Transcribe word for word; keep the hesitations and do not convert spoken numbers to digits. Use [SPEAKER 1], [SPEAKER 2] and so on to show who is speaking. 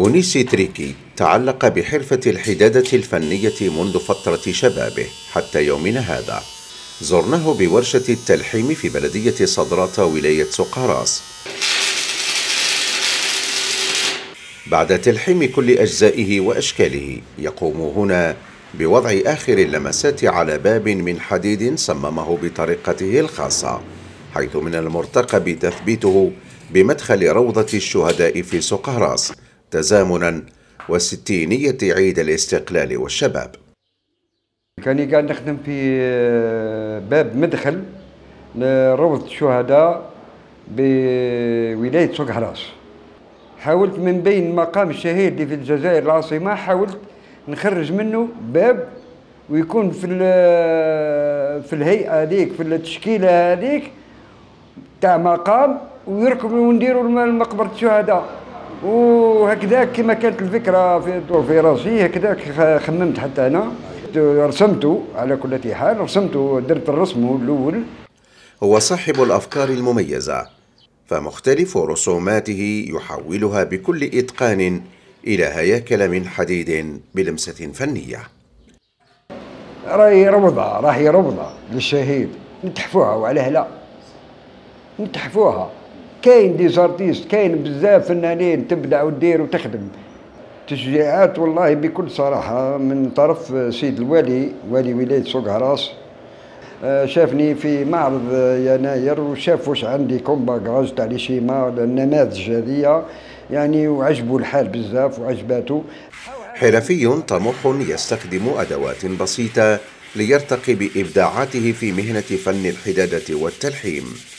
[SPEAKER 1] أونيسي تريكي تعلق بحرفة الحدادة الفنية منذ فترة شبابه حتى يومنا هذا. زرناه بورشة التلحيم في بلدية صدرات ولاية سقراس. بعد تلحيم كل أجزائه وأشكاله يقوم هنا بوضع آخر اللمسات على باب من حديد صممه بطريقته الخاصة، حيث من المرتقب تثبيته بمدخل روضة الشهداء في سقراس تزامنا وستينية عيد الاستقلال والشباب.
[SPEAKER 2] كان قاعد نخدم في باب مدخل لروضة الشهداء بولاية سقراس. حاولت من بين مقام الشهيد اللي في الجزائر العاصمة، حاولت نخرج منه باب ويكون في في الهيئة هذيك، في التشكيلة هذيك تاع مقام، ويركبوا ونديروا مقبرة الشهداء. وهكذا كما كانت الفكرة في في راسي، هكذا خممت حتى أنا، رسمته على كل حال، رسمته، درت الرسم الأول.
[SPEAKER 1] هو صاحب الأفكار المميزة، فمختلف رسوماته يحولها بكل إتقان إلى هياكل من حديد بلمسة فنية.
[SPEAKER 2] راهي روضة، راهي روضة للشهيد، نتحفوها وعلاه لا نتحفوها. كاين دي زارتيست، كاين بزاف فنانين تبدع ودير وتخدم. تشجيعات والله بكل صراحة من طرف سيد الوالي، والي ولاية سقراس. شافني في معرض يناير وشاف واش عندي كوم باكاج تاع لي شيما النماذج هذيا، يعني وعجبوا الحال بزاف وعجباته.
[SPEAKER 1] حرفي طموح يستخدم أدوات بسيطة ليرتقي بإبداعاته في مهنة فن الحدادة والتلحيم.